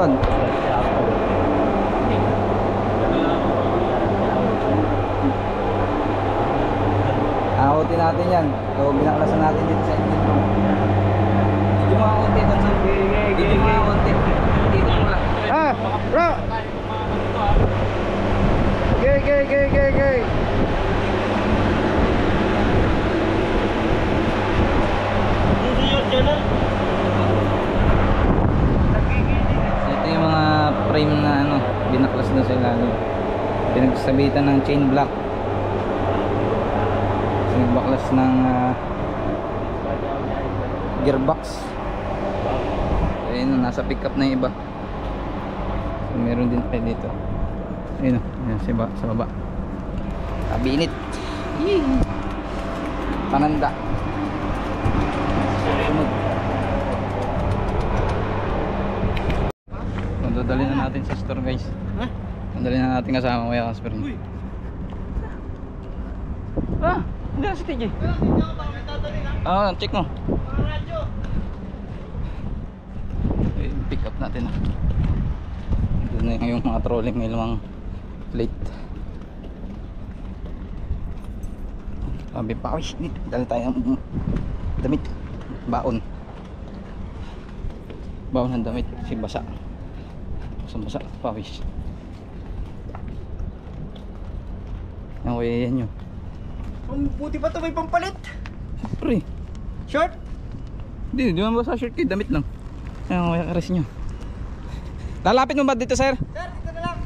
likod. Akutin natin yan. So binaklasan natin dito sa engine room. Dito mga konti doon sa dito mga konti. Dito mo lang. Bro! Okay. Ito yung mga frame na ano, binaklas na sa ilalim. Pinagsabitan ng chain block. Nagbaklas ng gearbox. Ayun, nasa pickup na yung iba. So, meron din tayo dito. Ayun, ayun sa baba. Kabinit. Pananda. Sunod. Dadalhin na natin sa store, guys. Dadalhin na natin kasama Kuya Casper. Hindi na si TJ. Check mo. Pick up natin. Doon na yung mga trolling, may lamang plate. Sabi pa, dala tayong damit. Baon ng damit kasi basa. Basa, pawis. Ang way yan yun. Ang puti pa ito, may pampalit. Pre, Short? di man basa short kayo, damit lang. Ang way kares nyo. Lalapit mo ba dito, sir? Sir, dito na lang.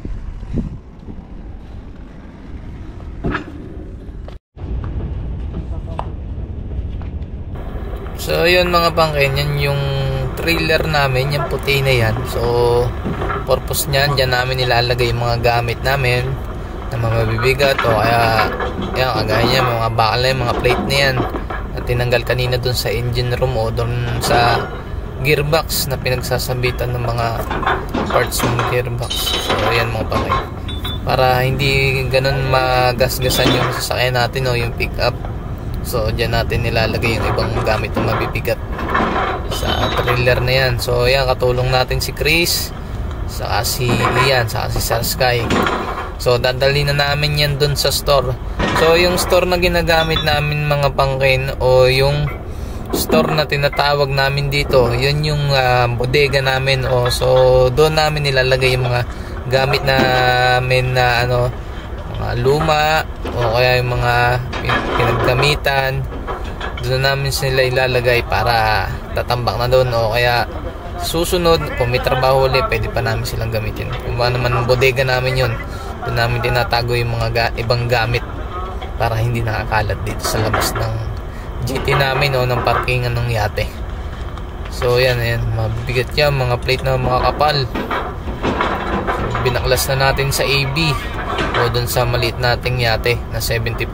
So yun mga pangkin, yan yung trailer namin, yung puti na yan. So purpose nyan, dyan namin nilalagay yung mga gamit namin na mga mabibigat o kaya yan, kagaya niya, mga bakal na yung mga plate na yan na tinanggal kanina dun sa engine room o dun sa gearbox na pinagsasabitan ng mga parts ng gearbox. So yan mga pangkin, para hindi ganun magasgasan yung sasakyan natin o yung pick up. So dyan natin nilalagay yung ibang gamit na mabibigat sa trailer na yan. So yan, katulong natin si Chris, saka si Ian, saka si Sir Sky. So dadalhin na namin yan dun sa store. So yung store na ginagamit namin mga pangkin, o yung store na tinatawag namin dito, yun yung bodega namin. So doon namin nilalagay yung mga gamit namin na ano, mga luma o kaya yung mga pinaggamitan. Doon namin sila ilalagay para tatambak na doon, o kaya susunod kung may trabaho ulit, pwede pa namin silang gamitin. Kung ba naman bodega namin yun, doon namin tinatago yung mga ibang gamit para hindi nakakalat dito sa labas ng GT namin o ng parkingan ng yate. So yan, mabigat yan, mga plate na mga kapal. So, binaklas na natin sa AB o dun sa maliit nating yate na 75.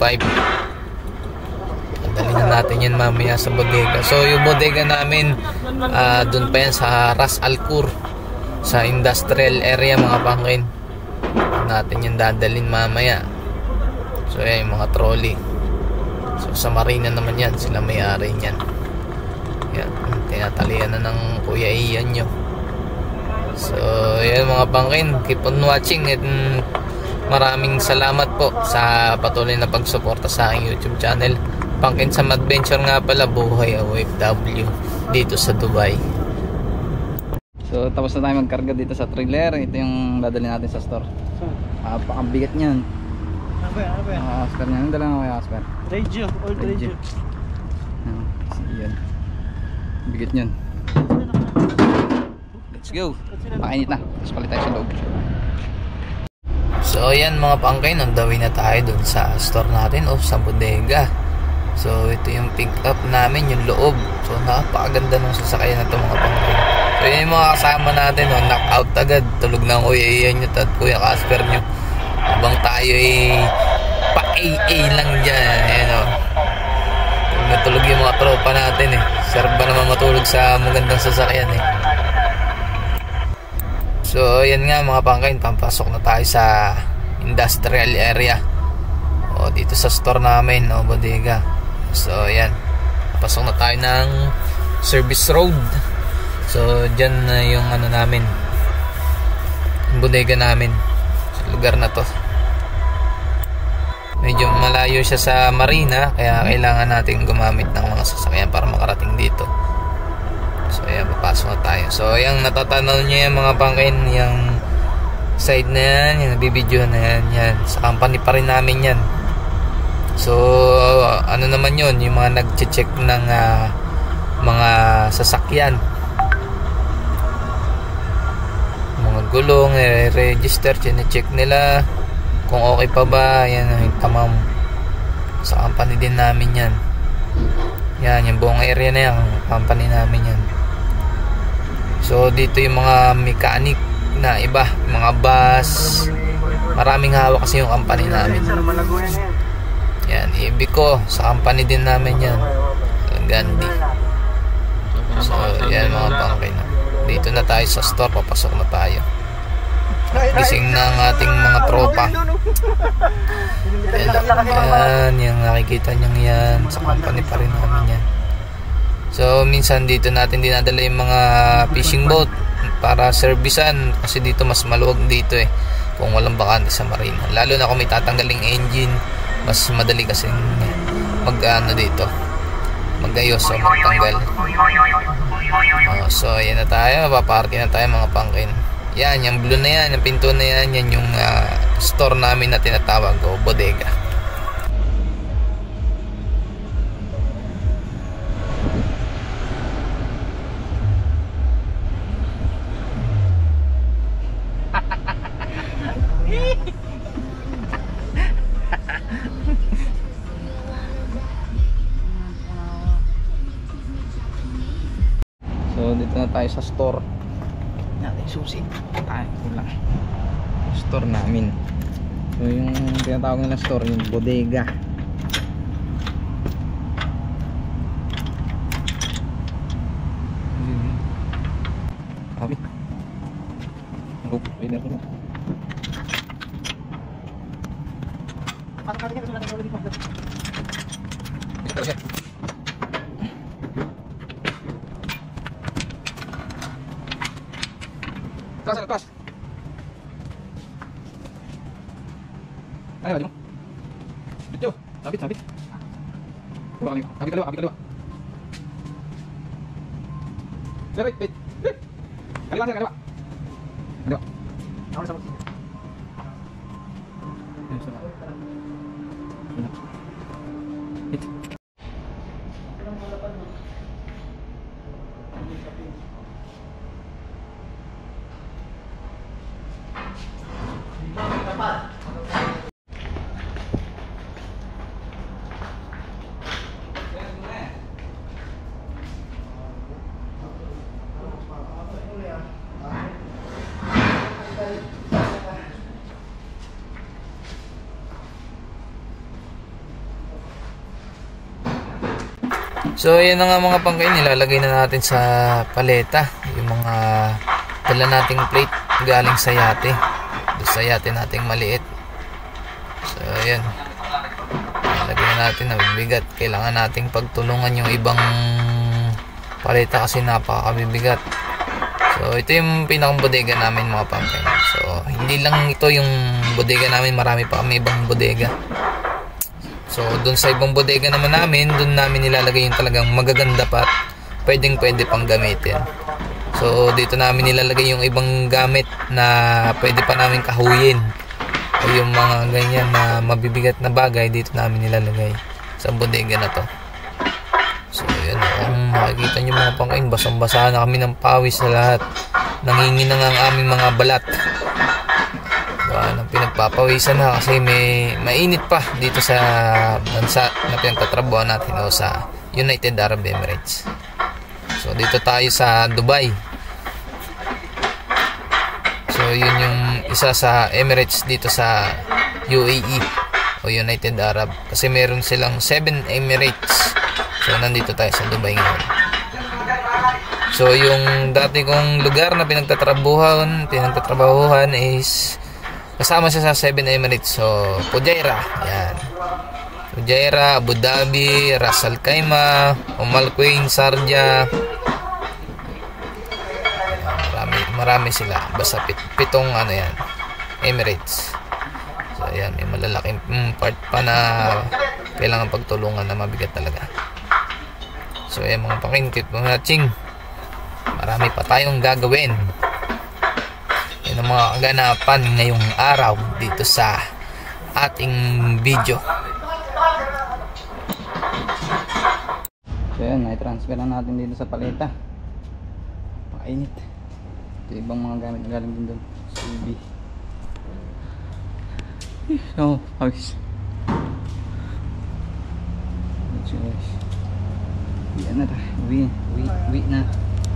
Dali na natin yan mamaya sa bodega. So yung bodega namin, dun pa yan sa Ras Al Khor, sa industrial area mga pangkin. Natin yan dadalhin mamaya. So yan yung mga trolley. So sa Marina naman yan, sila may-ari yan. Yan, tinatalian na ng Kuya Ian nyo. So yan mga pangkin, keep on watching. At maraming salamat po sa patuloy na pagsuporta sa aking YouTube channel. Pangkin Sam Adventure nga pala, buhay OFW dito sa Dubai. So tapos na tayo magkarga dito sa trailer. Ito yung dadalhin natin sa store. Napakabigat niyan. Ano ba yan? Oscar niyan. Ang dala nga kaya Oscar. Radio, old radio. Yan. Bigat niyan. Let's go. Pakainit na. Tapos palit tayo sa loob. So ayan mga pangkin, nandawin na tayo dun sa store natin o sa bodega. So ito yung pick up namin, yung loob. So napakaganda ng sasakyan na ito mga pangkin. So yun yung mga kasama natin, knock out agad. Tulog na ang Kuya Ian nyo at Kuya Casper nyo. Habang tayo pa-AA lang dyan. Ayan o. Natulog yung mga tropa natin Sarap ba naman matulog sa magandang sasakyan So yan nga mga pangkain, pampasok na tayo sa industrial area o dito sa store namin o bodega. So yan, pasok na tayo ng service road. So dyan na yung ano namin, bodega namin sa lugar na to. Medyo malayo siya sa marina, kaya kailangan natin gumamit ng mga sasakyan para makarating dito. So ayan, papasok na tayo. So ayan, natatanaw niyo yung mga pangkin, yung side na yan, yung nabibidyohan na yan, yan. Sa company pa rin namin yan. So ano naman yun, yung mga nag-check ng mga sasakyan, mga gulong, register, check nila kung okay pa ba. Yan, tamam. Sa company din namin yan. Yan, yung buong area na yan, company namin yan. So dito yung mga mechanic na iba, mga bus, maraming hawak kasi yung company namin. Yan, Ibico, sa company din namin yan, Gandhi. So yan mga pangkin, dito na tayo sa store, papasok na tayo. Gising na ang ating mga tropa. Yan, yung nakikita nyo yan, sa company pa rin namin yan. So minsan dito natin dinadala yung mga fishing boat para servisan, kasi dito mas maluwag dito kung walang bakante sa marina. Lalo na kung may tatanggaling engine, mas madali kasi dito magayos o magtanggal. So yan na tayo, paparky na tayo mga pangkin. Yan, yung blue na yan, yung pinto na yan, yan yung store namin na tinatawag o bodega. So dito na tayo sa store natin, susi tayo lang store namin. So yung tinatawag nila store, yung bodega. Okay. Pwede na. Lepas. Ayo, maju. Betul. Sabit. Buang lagi. Habis kedua. Wait. Kali mana? Ayo. Awal sama. So yan na nga mga pangkain, nilalagay na natin sa paleta yung mga dala nating plate galing sa yate, doon sa yate nating maliit. So yan, nilalagay na natin, nabibigat, kailangan nating pagtulungan yung ibang paleta kasi napakabibigat. So ito yung pinakang bodega namin mga pangkain. So hindi lang ito yung bodega namin, marami pa kami ibang bodega. So doon sa ibang bodega naman namin, doon namin nilalagay yung talagang magaganda pa at pwede pang gamitin. So dito namin nilalagay yung ibang gamit na pwede pa namin kahuyin, o yung mga ganyan na mabibigat na bagay, dito namin nilalagay sa bodega na to. So yan, kung makikita nyo mga pangkain, basang-basa na kami ng pawis sa lahat, nanginginang ang aming mga balat. Pinagpapawisan na kasi mainit pa dito sa bansa na pinagtatrabuhan natin, o sa United Arab Emirates. So dito tayo sa Dubai. So yun yung isa sa Emirates dito sa UAE o United Arab, kasi meron silang 7 Emirates. So nandito tayo sa Dubai ngayon. So yung dati kong lugar na pinagtatrabuhan is kasama siya sa 7 Emirates. So Fujairah, yan, Fujairah, Abu Dhabi, Ras Al Khaimah, Queen, Sharjah. marami sila. Basta pitong ano yan, Emirates. So ayan, may malalaking part pa na kailangan pagtulungan na mabigat talaga. So ayan mga pakingkit, mga ching, marami pa tayong gagawin. Yan ang mga kaganapan ngayong araw dito sa ating video. So yan, i-transfer na natin dito sa paleta. Pakainit. Ito ibang mga gamit na galing din doon. CB. So, hawis. Yan na tayo. Uwi na.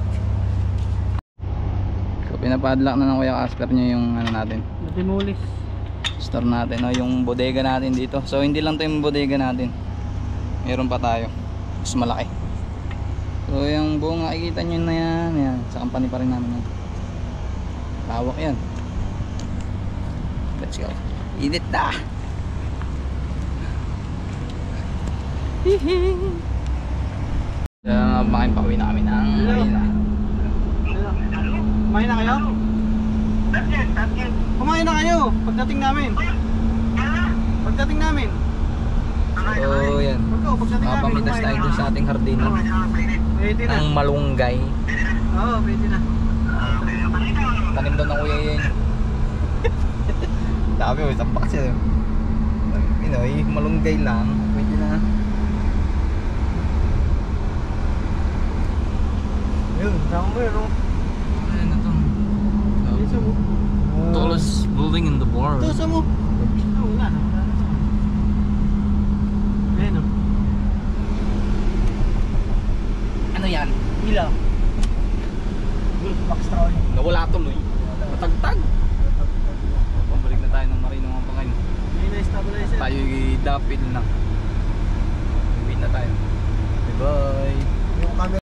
So, pinapadlock na ng Kuya Casper niya yung ano natin. Demolis. Store natin, no? Yung bodega natin dito. So, hindi lang to yung bodega natin. Meron pa tayo. Mas malaki. So yung buong nakikita nyo na yan, sa company pa rin namin yan. Lawak yan. Let's go. Init na. Kaya makain pa uwi namin ng Manila. Kumain na kayo? Kumain na kayo pagdating namin. Pagdating namin. So yan. Mapamitas tayo dun sa ating hardina. Pwede na. Ang malunggay. Oo, pwede na. Tanim doon ng kuya yan. Sabi mo, isang box yan. Malunggay lang. Pwede na. Yun, tama mo yun. Ayan na to. Isa mo. Tallest building in the world. Ito, isa mo. Wala na. Ayan o. Ano yan? Ilaw. Backstory. Nawala tuloy. Matagtag. Pabalik na tayo ng marino mga pangay. May na-stabilizer. Tayo dapil na.